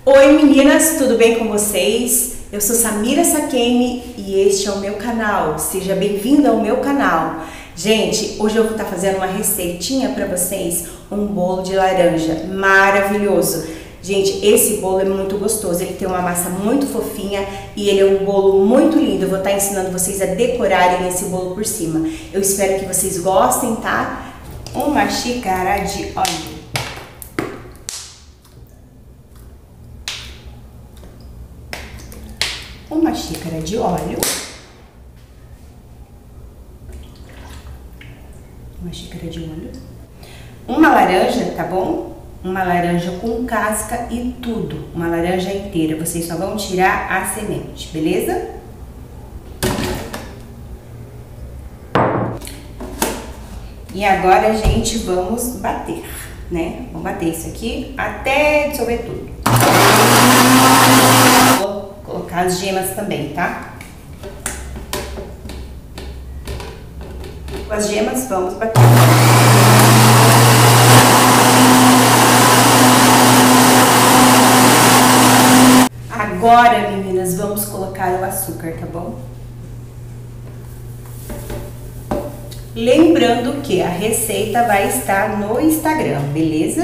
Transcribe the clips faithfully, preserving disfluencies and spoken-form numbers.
Oi meninas, tudo bem com vocês? Eu sou Samira Sakemi e este é o meu canal. Seja bem-vindo ao meu canal. Gente, hoje eu vou estar fazendo uma receitinha para vocês, um bolo de laranja maravilhoso. Gente, esse bolo é muito gostoso, ele tem uma massa muito fofinha e ele é um bolo muito lindo. Eu vou estar ensinando vocês a decorarem esse bolo por cima. Eu espero que vocês gostem, tá? Uma xícara de óleo. Uma xícara de óleo, uma xícara de óleo, uma laranja, tá bom? Uma laranja com casca e tudo, uma laranja inteira, vocês só vão tirar a semente, beleza? E agora, gente, vamos bater, né? Vamos bater isso aqui até dissolver tudo. Colocar as gemas também, tá? Com as gemas, vamos bater. Agora, meninas, vamos colocar o açúcar, tá bom? Lembrando que a receita vai estar no Instagram, beleza?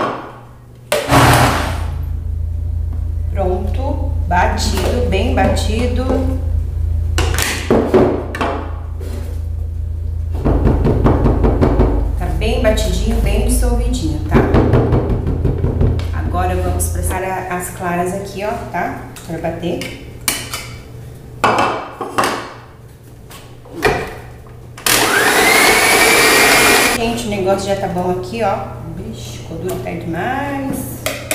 Pronto, batido, bem batido. Tá bem batidinho, bem dissolvidinho, tá? Agora vamos passar as claras aqui, ó, tá? Pra bater. Gente, o negócio já tá bom aqui, ó. Vixe, ficou duro até demais.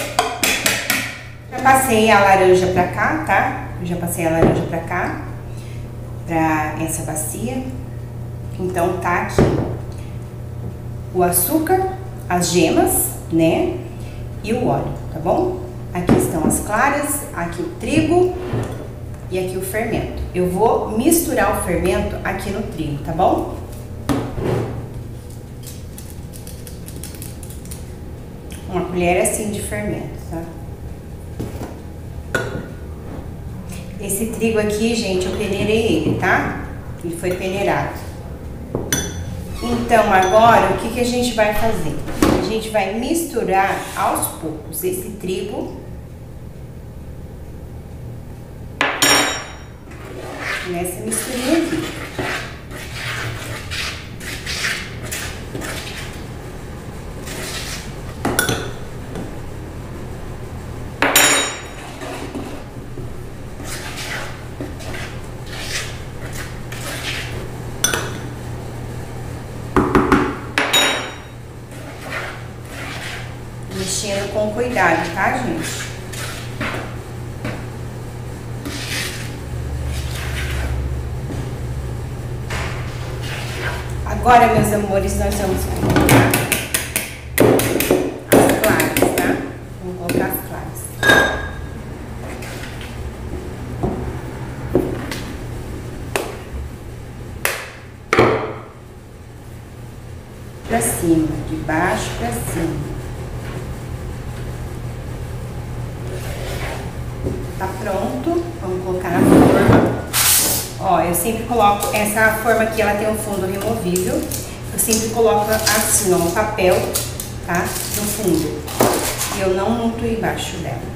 Já passei a laranja pra cá, tá? Eu já passei a laranja pra cá, pra essa bacia. Então tá aqui o açúcar, as gemas, né? E o óleo, tá bom? Aqui estão as claras, aqui o trigo e aqui o fermento. Eu vou misturar o fermento aqui no trigo, tá bom? Uma colher assim de fermento, tá? Esse trigo aqui, gente, eu peneirei ele, tá? Ele foi peneirado. Então, agora, o que que a gente vai fazer? A gente vai misturar aos poucos esse trigo nessa misturinha aqui. Mexendo com cuidado, tá, gente? Agora, meus amores, nós vamos colocar as claras, tá? Vamos colocar as claras. Pra cima, de baixo pra cima. Tá pronto, vamos colocar na forma. Ó, eu sempre coloco, essa forma aqui, ela tem um fundo removível. Eu sempre coloco assim, ó, um papel, tá? No fundo. E eu não monto embaixo dela.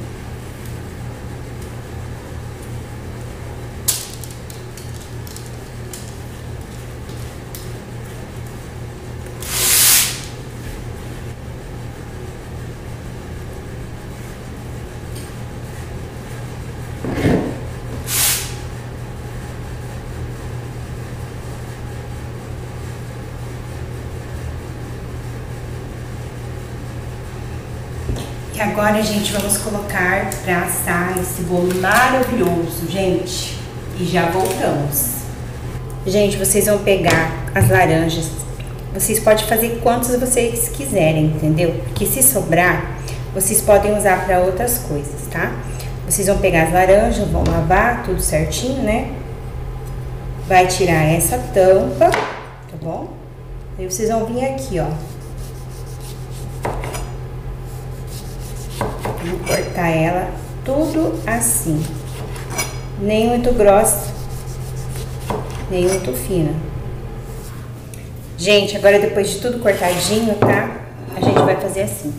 E agora, gente, vamos colocar pra assar esse bolo maravilhoso, gente. E já voltamos. Gente, vocês vão pegar as laranjas. Vocês podem fazer quantos vocês quiserem, entendeu? Porque se sobrar, vocês podem usar pra outras coisas, tá? Vocês vão pegar as laranjas, vão lavar tudo certinho, né? Vai tirar essa tampa, tá bom? Aí vocês vão vir aqui, ó. Vamos cortar ela tudo assim. Nem muito grossa, nem muito fina. Gente, agora depois de tudo cortadinho, tá? A gente vai fazer assim.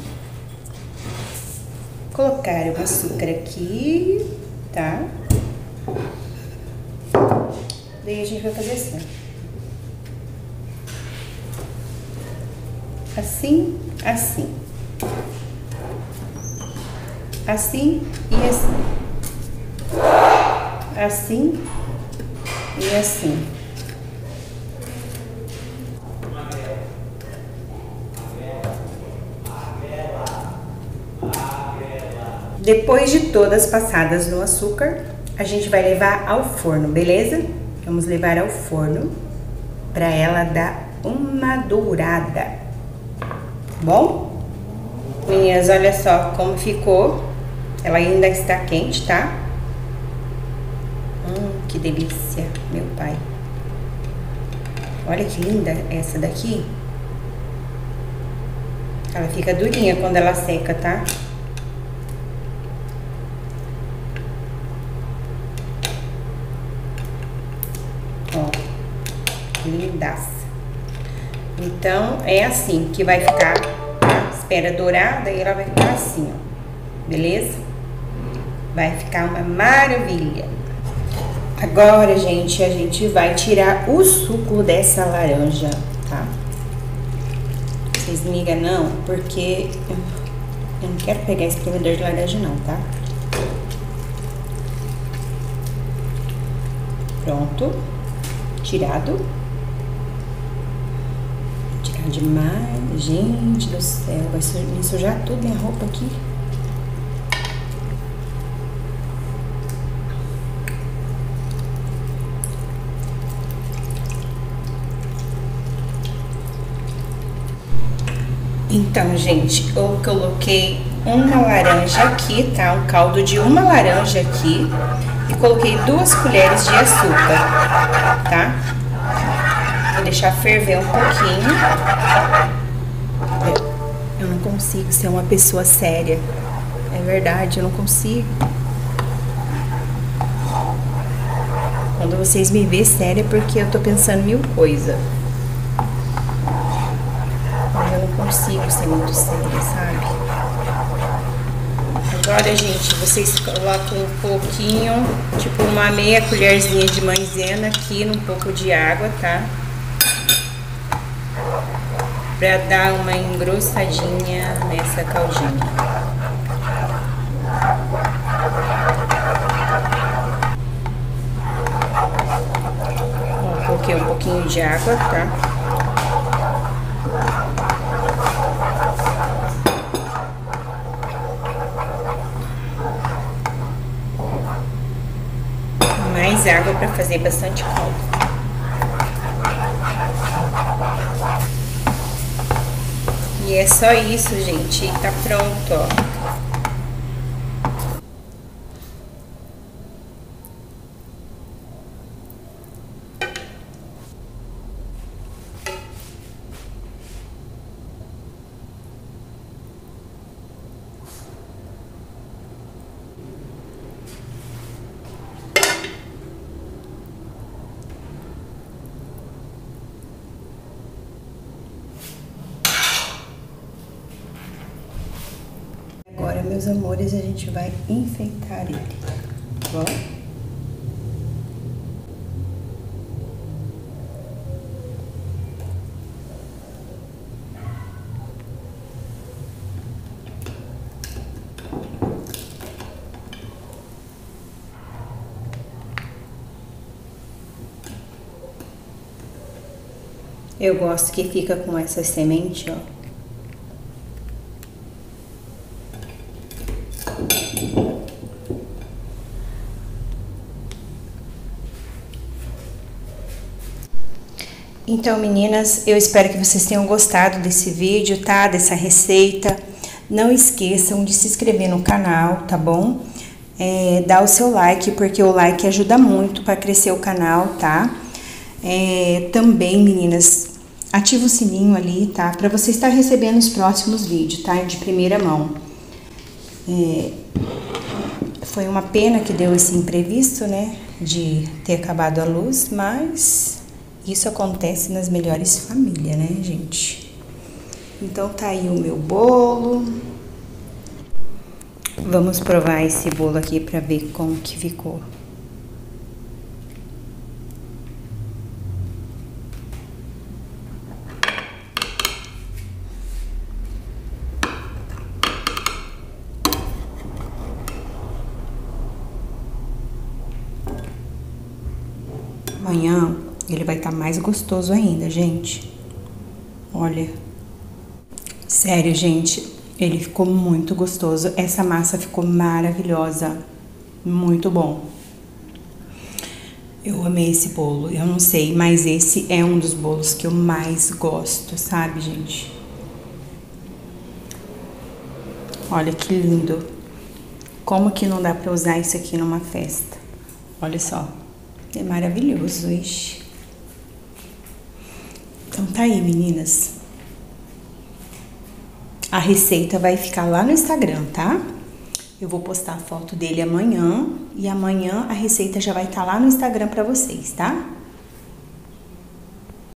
Colocar o açúcar aqui, tá? Daí a gente vai fazer assim, ó. Assim, assim. Assim e assim. Assim e assim. Depois de todas passadas no açúcar, a gente vai levar ao forno, beleza? Vamos levar ao forno para ela dar uma dourada. Bom? Meninas, olha só como ficou. Ela ainda está quente, tá? Hum, que delícia, meu pai. Olha que linda essa daqui. Ela fica durinha quando ela seca, tá? Ó, lindaça. Então, é assim que vai ficar. Espera dourada e ela vai ficar assim, ó. Beleza? Vai ficar uma maravilha. Agora, gente, a gente vai tirar o suco dessa laranja, tá? Vocês me ligam não, porque eu não quero pegar espremedor de laranja não, tá? Pronto. Tirado. Tirar demais. Gente do céu, vai me sujar tudo minha roupa aqui. Então, gente, eu coloquei uma laranja aqui, tá? Um caldo de uma laranja aqui. E coloquei duas colheres de açúcar, tá? Vou deixar ferver um pouquinho. Eu não consigo ser uma pessoa séria. É verdade, eu não consigo. Quando vocês me vê séria é porque eu tô pensando mil coisas. Eu não consigo ser muito séria, sabe? Agora, gente, vocês colocam um pouquinho, tipo uma meia colherzinha de maisena aqui num pouco de água, tá? Pra dar uma engrossadinha nessa caldinha. Ó, coloquei um pouquinho de água, tá? Mais água para fazer bastante caldo. E é só isso, gente. E tá pronto, ó. Agora, meus amores, a gente vai enfeitar ele, tá bom? Eu gosto que fica com essa semente, ó. Então, meninas, eu espero que vocês tenham gostado desse vídeo, tá? Dessa receita. Não esqueçam de se inscrever no canal, tá bom? É, dá o seu like, porque o like ajuda muito para crescer o canal, tá? É, também, meninas, ativa o sininho ali, tá? Para você estar recebendo os próximos vídeos, tá? De primeira mão. É, foi uma pena que deu esse imprevisto, né? De ter acabado a luz, mas isso acontece nas melhores famílias, né, gente? Então tá aí o meu bolo. Vamos provar esse bolo aqui pra ver como que ficou. Amanhã ele vai estar mais gostoso ainda, gente. Olha. Sério, gente, ele ficou muito gostoso. Essa massa ficou maravilhosa. Muito bom. Eu amei esse bolo. Eu não sei, mas esse é um dos bolos que eu mais gosto, sabe, gente? Olha que lindo. Como que não dá pra usar isso aqui numa festa? Olha só. É maravilhoso, ixi. Então tá aí, meninas. A receita vai ficar lá no Instagram, tá? Eu vou postar a foto dele amanhã. E amanhã a receita já vai estar lá no Instagram pra vocês, tá?